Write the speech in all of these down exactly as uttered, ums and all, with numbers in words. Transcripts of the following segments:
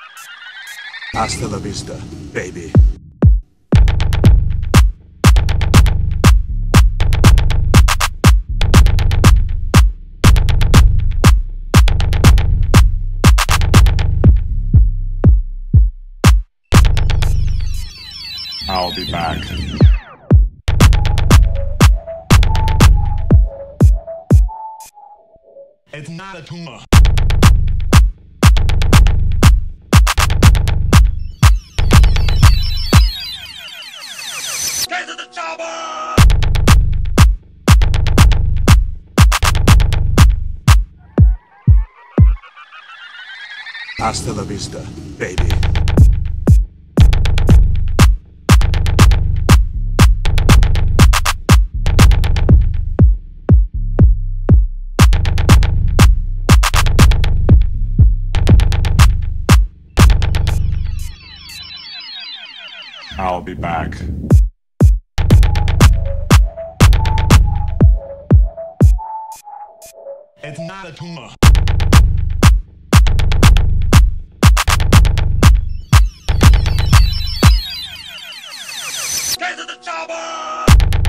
Hasta la vista, baby. I'll be back. It's not a tumor. Get to the chopper! Hasta la vista, baby. I'll be back. It's not a tumor. Get to the chopper!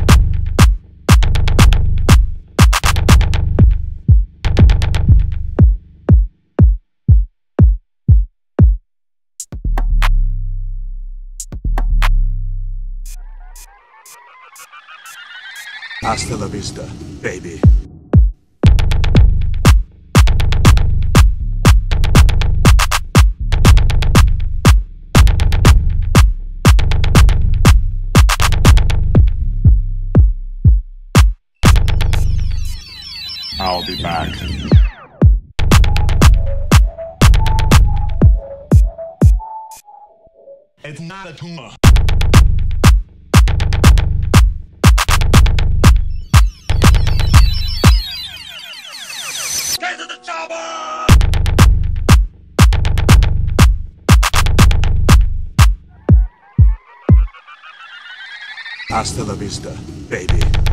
Hasta la vista, baby. I'll be back. It's not a tumor. Get to the chopper! Hasta la vista, baby.